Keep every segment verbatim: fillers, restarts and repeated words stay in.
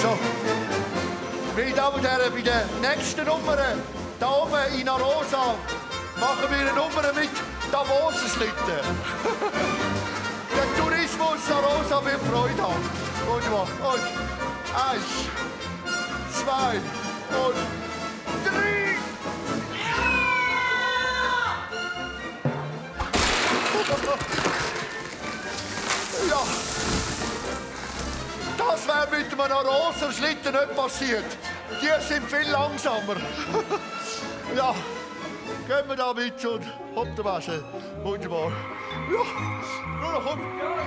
So. Meine Damen und Herren, bei den nächsten Nummern, da oben in Arosa, machen wir eine Nummer mit Davoser-Schlitten. Der Tourismus Arosa wird Freude haben. Wunderbar. Und eins, zwei und drei. Ja. Das wäre mit einem Arosa-Schlitten nicht passiert. Die sind viel langsamer. Ja, gehen wir da mit und hopp der Wäsche. Wunderbar. Ja, nur noch komm.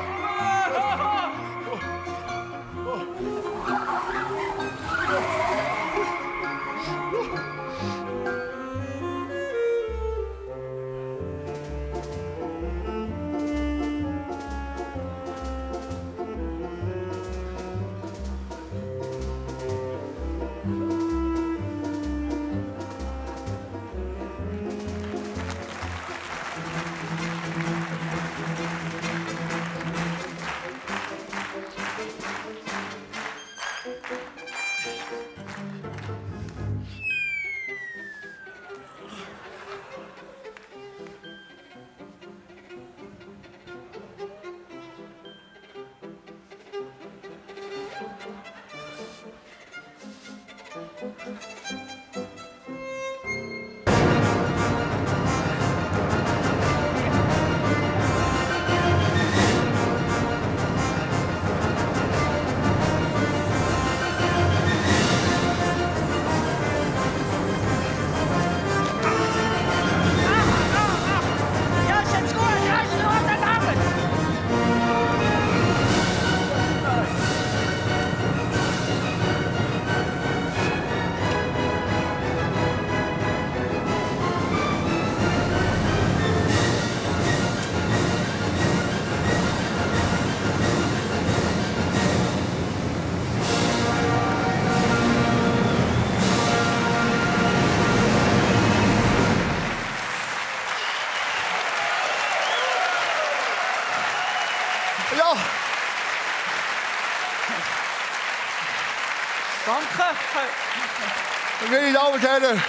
Ja. Danke. Meine Damen und Herren,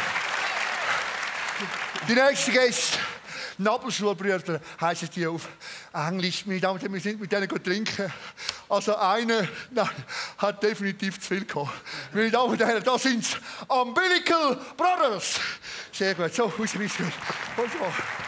die nächsten Gäste, Nabelschnurbrüder, heissen die auf Englisch. Meine Damen und Herren, wir sind mit denen trinken. Also einer nein, hat definitiv zu viel gehabt. Meine Damen und Herren, das sind Umbilical Brothers. Sehr gut. So, raus, raus.